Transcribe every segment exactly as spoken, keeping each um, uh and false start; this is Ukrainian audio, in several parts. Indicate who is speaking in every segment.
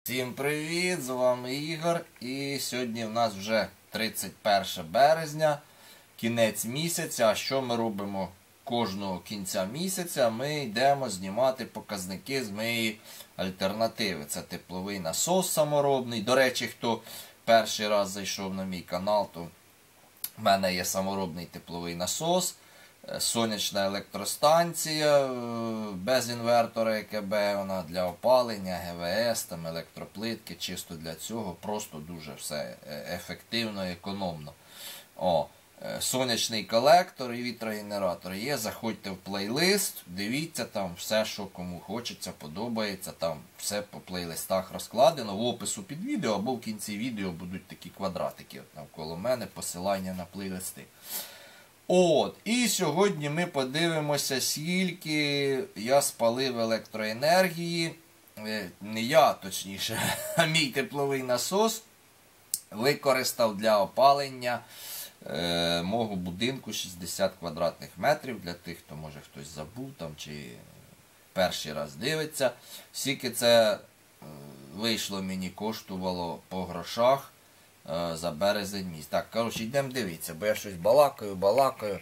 Speaker 1: Всім привіт! З вами Ігор. І сьогодні в нас вже тридцять перше березня, кінець місяця. А що ми робимо кожного кінця місяця? Ми йдемо знімати показники з моєї альтернативи. Це тепловий насос саморобний. До речі, хто перший раз зайшов на мій канал, то в мене є саморобний тепловий насос. Сонячна електростанція без інвертора е ка бе, вона для опалення, ге ве ес, там, електроплитки, чисто для цього, просто дуже все ефективно і економно. О, сонячний колектор і вітрогенератор є, заходьте в плейлист, дивіться там все, що кому хочеться, подобається, там все по плейлистах розкладено, в опису під відео або в кінці відео будуть такі квадратики навколо мене, посилання на плейлисти. От, і сьогодні ми подивимося, скільки я спалив електроенергії, не я, точніше, а мій тепловий насос використав для опалення е, мого будинку шістдесят квадратних метрів, для тих, хто, може, хтось забув там, чи перший раз дивиться. Скільки це вийшло, мені коштувало по грошах за березень місяць. Так, коротше, йдемо дивитися, бо я щось балакаю, балакаю.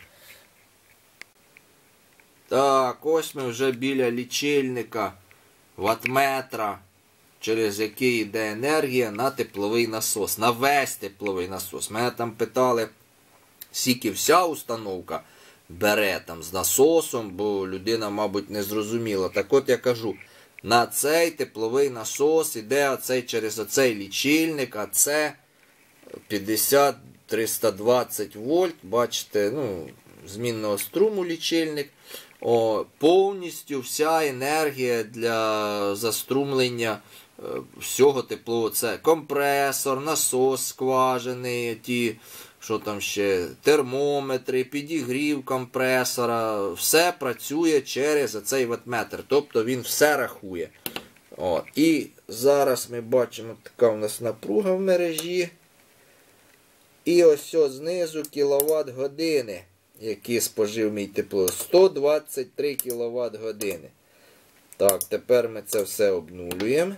Speaker 1: Так, ось ми вже біля лічильника ваттметра, через який йде енергія на тепловий насос, на весь тепловий насос. Мене там питали, скільки вся установка бере там з насосом, бо людина, мабуть, не зрозуміла. Так от я кажу, на цей тепловий насос йде оцей, через оцей лічильник, а це п'ятдесят триста двадцять вольт, бачите, ну, змінного струму лічильник. О, повністю вся енергія для заструмлення е, всього теплового. Це компресор, насос скважини, ті, що там ще, термометри, підігрів компресора. Все працює через цей ваттметр. Тобто він все рахує. О, і зараз ми бачимо, така у нас напруга в мережі. І ось ось знизу кіловат години, які спожив мій тепло. сто двадцять три кіловат години. Так, тепер ми це все обнулюємо.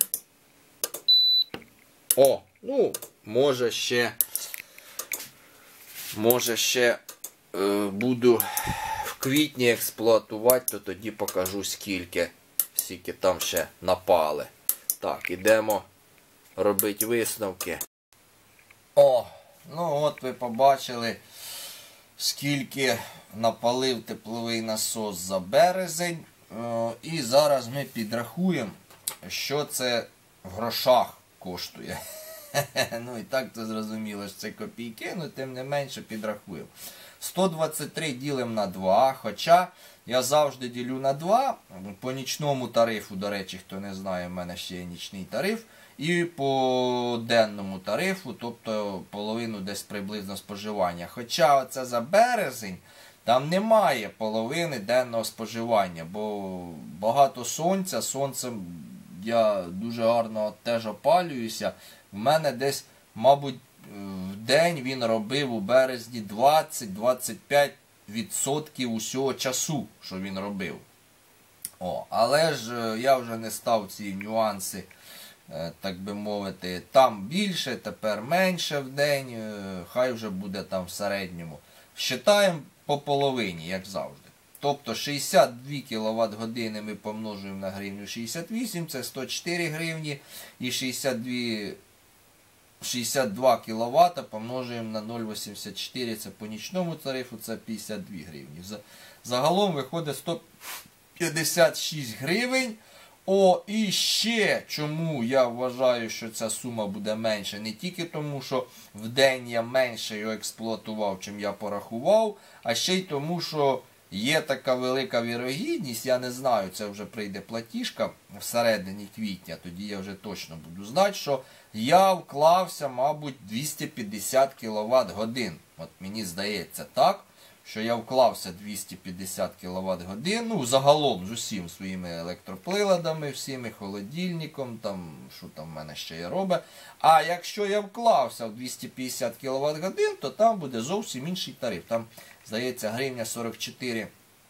Speaker 1: О, ну, може ще, може ще е, буду в квітні експлуатувати, то тоді покажу скільки, скільки там ще напали. Так, ідемо робити висновки. О! Ну от ви побачили, скільки напалив тепловий насос за березень. І зараз ми підрахуємо, що це в грошах коштує. Ну і так то зрозуміло, що це копійки, але тим не менше підрахуємо. сто двадцять три ділимо на два, хоча я завжди ділю на два. По нічному тарифу, до речі, хто не знає, в мене ще є нічний тариф. І по денному тарифу, тобто половину десь приблизно споживання. Хоча оце за березень, там немає половини денного споживання, бо багато сонця, сонцем я дуже гарно теж опалююся. В мене десь, мабуть, в день він робив у березні двадцять - двадцять п'ять відсотків усього часу, що він робив. О, але ж я вже не став ці нюанси, так би мовити, там більше, тепер менше в день, хай вже буде там в середньому. Считаємо по половині, як завжди. Тобто шістдесят дві кіловат години ми помножуємо на гривню шістдесят вісім, це сто чотири гривні, і шістдесят дві, шістдесят два кіловата помножуємо на нуль цілих вісімдесят чотири, це по нічному тарифу, це п'ятдесят дві гривні. Загалом виходить сто п'ятдесят шість гривень. О, і ще чому я вважаю, що ця сума буде менша. Не тільки тому, що в день я менше його експлуатував, чим я порахував, а ще й тому, що є така велика вірогідність, я не знаю, це вже прийде платіжка всередині квітня, тоді я вже точно буду знати, що я вклався, мабуть, двісті п'ятдесят кіловат годин. От мені здається так, що я вклався двісті п'ятдесят кіловат годин, ну, загалом з усім своїми електроприладами, всіми холодильником, там, що там в мене ще є робить. А якщо я вклався в двісті п'ятдесят кіловат годин, то там буде зовсім інший тариф. Там, здається, гривня сорок чотири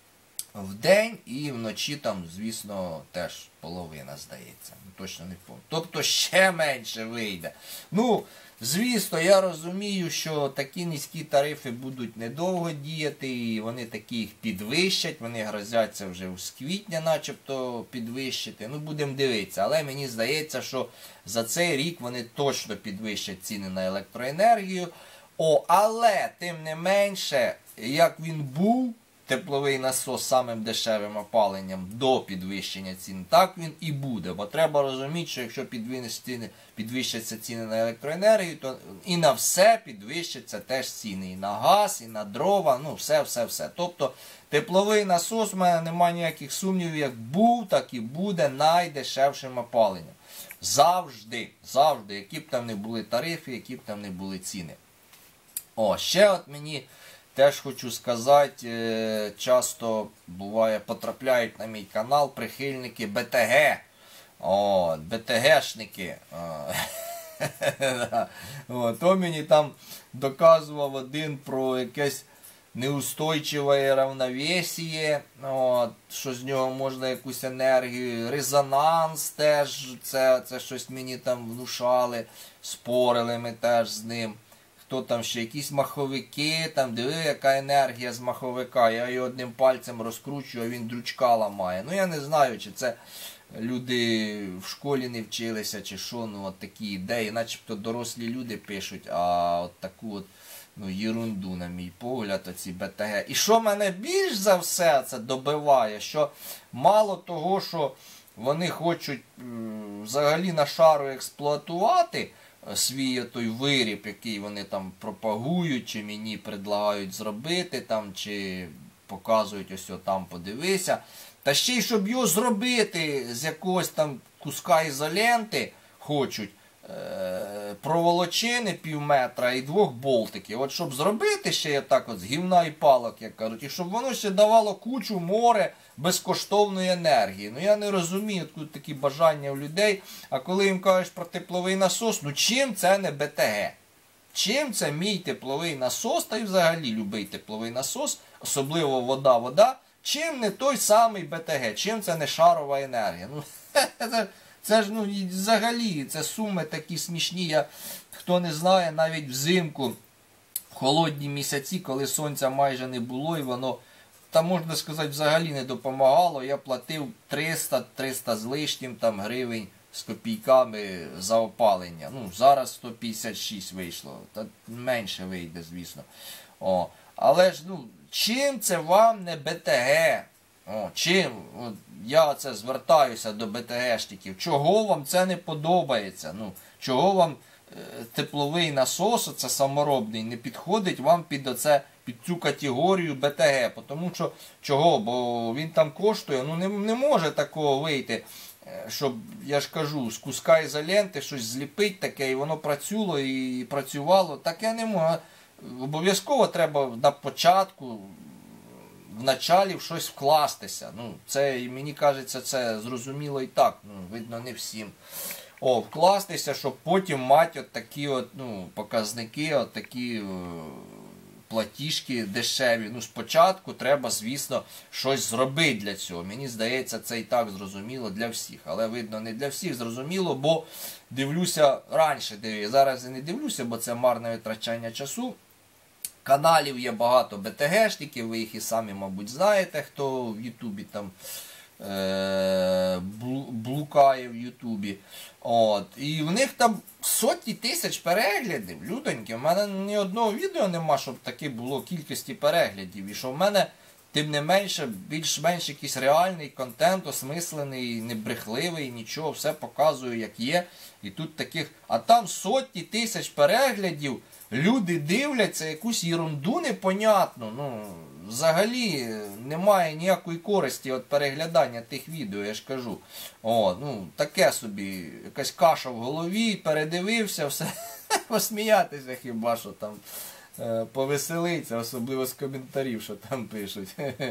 Speaker 1: в день і вночі там, звісно, теж половина, здається. Точно не пам'ятаю. Тобто ще менше вийде. Ну, звісно, я розумію, що такі низькі тарифи будуть недовго діяти, і вони такі їх підвищать, вони грозяться вже з квітня начебто підвищити. Ну, будемо дивитися. Але мені здається, що за цей рік вони точно підвищать ціни на електроенергію. О, але, тим не менше, як він був, тепловий насос самим дешевим опаленням до підвищення цін, так він і буде. Бо треба розуміти, що якщо підвищаться ціни на електроенергію, то і на все підвищаться теж ціни. І на газ, і на дрова, ну все-все-все. Тобто тепловий насос, у мене немає ніяких сумнівів, як був, так і буде найдешевшим опаленням. Завжди, завжди, які б там не були тарифи, які б там не були ціни. О, ще от мені... Теж хочу сказати, часто буває, потрапляють на мій канал прихильники БТГ. О, БТГшники. О, то мені там доказував один про якесь неустойчиве равновесіє, що з нього можна якусь енергію. Резонанс теж, це, це щось мені там внушали, спорили ми теж з ним. Хто там ще, якісь маховики, там, диви, яка енергія з маховика, я його одним пальцем розкручую, а він дрючка ламає. Ну я не знаю, чи це люди в школі не вчилися, чи що, ну от такі ідеї, начебто дорослі люди пишуть, а от таку от, ну, єрунду, на мій погляд, оці БТГ. І що мене більш за все це добиває, що мало того, що вони хочуть м, взагалі на шару експлуатувати свій той виріб, який вони там пропагують, чи мені предлагають зробити, там, чи показують, ось там подивися. Та ще й, щоб його зробити з якогось там куска ізоленти, хочуть, е проволочини пів метра і двох болтиків. От щоб зробити ще я так от з гівна і палок, як кажуть, і щоб воно ще давало кучу море безкоштовної енергії. Ну я не розумію, тут такі бажання у людей. А коли їм кажеш про тепловий насос, ну чим це не БТГ? Чим це мій тепловий насос, та й взагалі любий тепловий насос, особливо вода-вода, чим не той самий БТГ, чим це не шарова енергія? Ну, це, це ж, ну, взагалі, це суми такі смішні. Я, хто не знає, навіть взимку, в холодні місяці, коли сонця майже не було, і воно, та можна сказати, взагалі не допомагало, я платив триста триста з лишнім там гривень з копійками за опалення. Ну, зараз сто п'ятдесят шість вийшло, та менше вийде, звісно. О, але ж, ну, чим це вам не БТГ? О, чим? От я це звертаюся до БТГшників. Чого вам це не подобається? Ну, чого вам е, тепловий насос, це саморобний, не підходить вам під оце, під цю категорію БТГ? Тому що, чого? Бо він там коштує, ну не, не може такого вийти, щоб, я ж кажу, з куска ізоленти щось зліпить таке, і воно працювало і працювало. Таке не може. Обов'язково треба на початку, в началі в щось вкластися. Ну, це, мені кажеться, це зрозуміло і так. Ну, видно, не всім. О, вкластися, щоб потім мати от такі от, ну, показники, от такі е, платіжки дешеві. Ну, спочатку треба, звісно, щось зробити для цього. Мені здається, це і так зрозуміло для всіх. Але, видно, не для всіх зрозуміло, бо дивлюся раніше, дивлюся. Зараз я не дивлюся, бо це марне витрачання часу. Каналів є багато БТГшників, ви їх і самі, мабуть, знаєте, хто в Ютубі там е блукає в Ютубі. От. І в них там сотні тисяч переглядів, людоньки. У мене ні одного відео нема, щоб таке було кількості переглядів. І що в мене, тим не менше, більш-менш якийсь реальний контент, осмислений, небрехливий, нічого, все показую, як є. І тут таких, а там сотні тисяч переглядів. Люди дивляться якусь ерунду непонятну, ну, взагалі немає ніякої користі від переглядання тих відео, я ж кажу. О, ну, таке собі, якась каша в голові, передивився, все, посміятися хіба що там, е, повеселиться, особливо з коментарів, що там пишуть.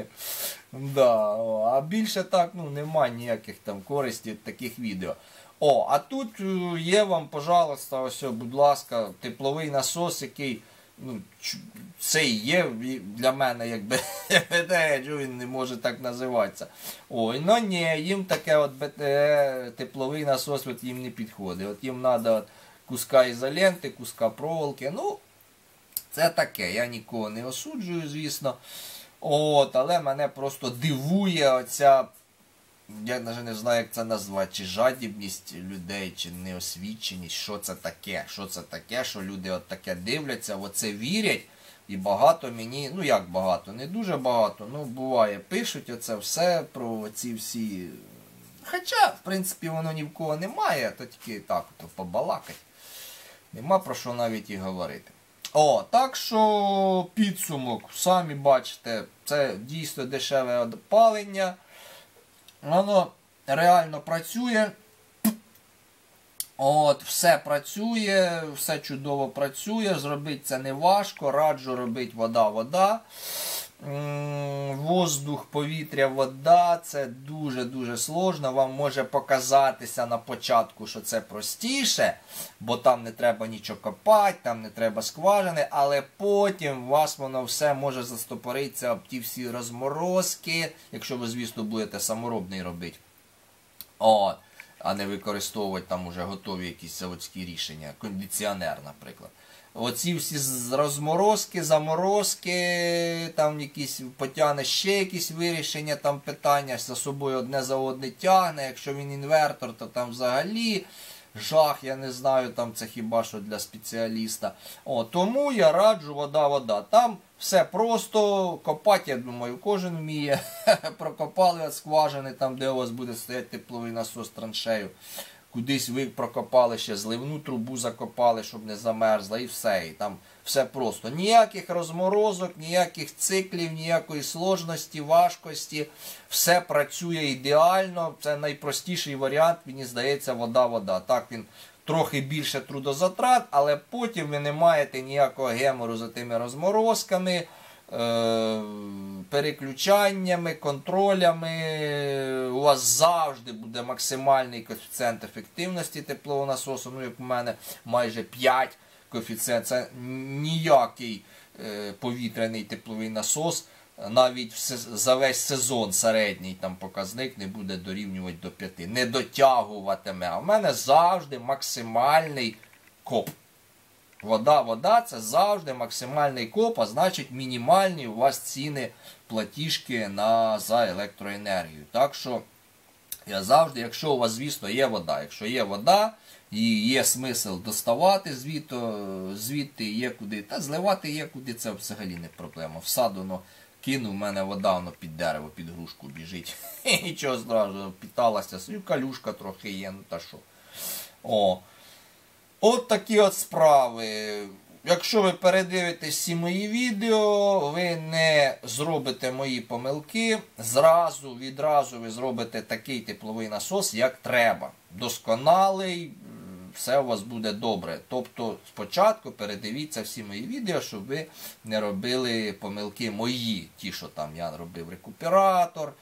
Speaker 1: Да, о, а більше так, ну, немає ніяких там користі від таких відео. О, а тут є вам, пожалуйста, ось, будь ласка, тепловий насос, який ну, це і є для мене, якби, що він не може так називатися. Ой, ну ні, їм таке от БТ, тепловий насос от їм не підходить. От їм треба куска ізоленти, куска проволоки. Ну, це таке, я нікого не осуджую, звісно. От, але мене просто дивує оця, я навіть не знаю, як це назвати, чи жадібність людей, чи неосвіченість, що це таке, що це таке, що люди от таке дивляться, в оце вірять, і багато мені, ну як багато, не дуже багато, ну буває, пишуть оце все про ці всі, хоча, в принципі, воно ні в кого немає, то тільки так, то побалакать, нема про що навіть і говорити. О, так що підсумок, самі бачите, це дійсно дешеве опалення. Воно реально працює. От, все працює, все чудово працює. Зробити це не важко. Раджу робити вода-вода. Воздух, повітря, вода. Це дуже-дуже сложно. Вам може показатися на початку, що це простіше, бо там не треба нічого копати, там не треба скважини, але потім у вас воно все може застопоритися об ті всі розморозки, якщо ви, звісно, будете саморобний робити. О, а не використовувати там уже готові якісь заводські рішення, кондиціонер, наприклад. Оці всі розморозки, заморозки, там якісь потягне ще якісь вирішення там питання, за собою одне за одне тягне, якщо він інвертор, то там взагалі жах, я не знаю, там це хіба що для спеціаліста. О, тому я раджу вода-вода. Там все просто, копати, я думаю, кожен вміє. Прокопали від скважини, там де у вас буде стояти тепловий насос траншею. Кудись ви прокопали ще зливну трубу, закопали, щоб не замерзла, і все. І там все просто. Ніяких розморозок, ніяких циклів, ніякої сложності, важкості. Все працює ідеально. Це найпростіший варіант, мені здається, вода-вода. Так, він трохи більше трудозатрат, але потім ви не маєте ніякого гемору за тими розморозками, переключаннями, контролями. У вас завжди буде максимальний коефіцієнт ефективності теплового насосу, ну як у мене майже п'ять коефіцієнт. Це ніякий повітряний тепловий насос, навіть за весь сезон середній там показник не буде дорівнювати до п'яти, не дотягуватиме. А в мене завжди максимальний коп. Вода, вода, це завжди максимальний коп, а значить мінімальні у вас ціни платіжки на, за електроенергію. Так що я завжди, якщо у вас, звісно, є вода, якщо є вода, і є смисл доставати звідти, звідти є куди, та зливати є куди, це взагалі не проблема. В сад воно кину, в мене вода воно під дерево, під грушку біжить. Нічого страшного, питалася, калюшка трохи є, ну та що. О. От такі от справи. Якщо ви передивитесь всі мої відео, ви не зробите мої помилки, зразу, відразу ви зробите такий тепловий насос, як треба. Досконалий, все у вас буде добре. Тобто спочатку передивіться всі мої відео, щоб ви не робили помилки мої. Ті, що там я робив рекуператор,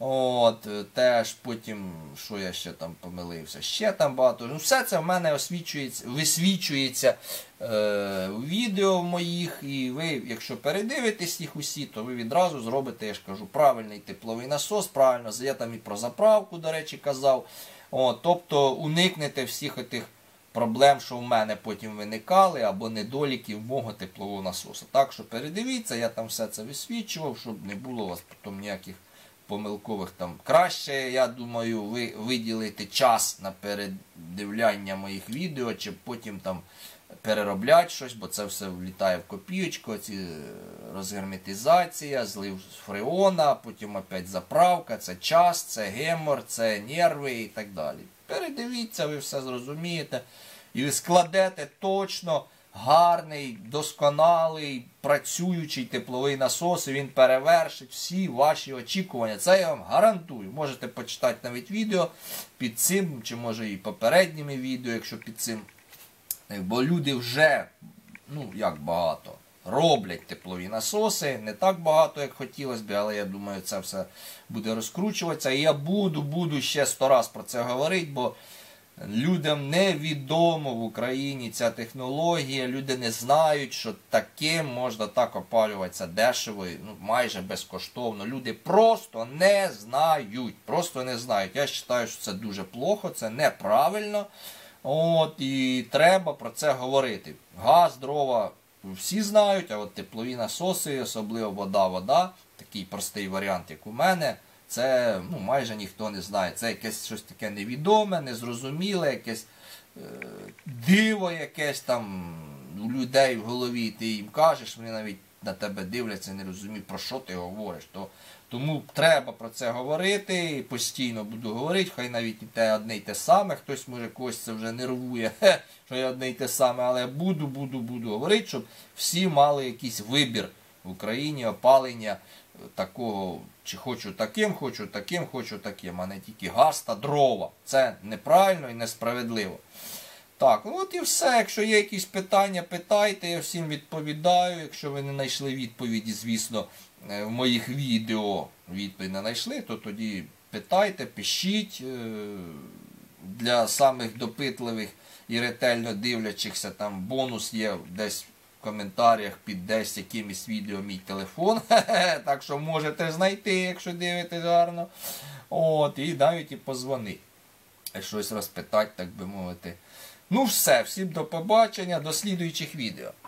Speaker 1: от, теж потім, що я ще там помилився, ще там багато. Ну, все це в мене освічується, висвічується е, у відео моїх, і ви, якщо передивитесь їх усі, то ви відразу зробите, я ж кажу, правильний тепловий насос, правильно, я там і про заправку, до речі, казав. О, тобто уникнете всіх отих проблем, що в мене потім виникали, або недоліків мого теплового насосу. Так що передивіться, я там все це висвічував, щоб не було у вас потім ніяких помилкових там. Краще, я думаю, ви виділите час на передивляння моїх відео, чи потім там переробляти щось, бо це все влітає в копійочку, ці розгерметизація, злив фреона, потім опять заправка, це час, це гемор, це нерви і так далі. Передивіться, ви все зрозумієте і ви складете точно гарний, досконалий, працюючий тепловий насос, і він перевершить всі ваші очікування. Це я вам гарантую. Можете почитати навіть відео під цим, чи може і попередніми відео, якщо під цим. Бо люди вже, ну як багато, роблять теплові насоси, не так багато, як хотілося б, але я думаю, це все буде розкручуватися. І я буду, буду ще сто раз про це говорити, бо Людям невідомо в Україні ця технологія, люди не знають, що таким можна так опалюватися дешево, ну, майже безкоштовно. Люди просто не знають, просто не знають. Я вважаю, що це дуже плохо, це неправильно. От, і треба про це говорити. Газ, дрова всі знають, а от теплові насоси, особливо вода-вода, такий простий варіант, як у мене, це ну, майже ніхто не знає. Це якесь щось таке невідоме, незрозуміле, якесь е, диво якесь там у людей в голові. Ти їм кажеш, вони навіть на тебе дивляться, не розуміють, про що ти говориш. То, тому треба про це говорити, і постійно буду говорити, хай навіть і те одне й те саме, хтось може когось це вже нервує, що я одне й те саме, але буду, буду, буду говорити, щоб всі мали якийсь вибір в Україні, опалення такого, чи хочу таким, хочу таким, хочу таким, а не тільки газ та дрова. Це неправильно і несправедливо. Так, ну от і все. Якщо є якісь питання, питайте, я всім відповідаю. Якщо ви не знайшли відповіді, звісно, в моїх відео відповідь не знайшли, то тоді питайте, пишіть. Для самих допитливих і ретельно дивлячихся, там бонус є десь в коментарях під десь якимось відео мій телефон. Так що можете знайти, якщо дивитесь гарно. От, і навіть і позвонити. Щось розпитати, так би мовити. Ну все, всім до побачення, до слідуючих відео.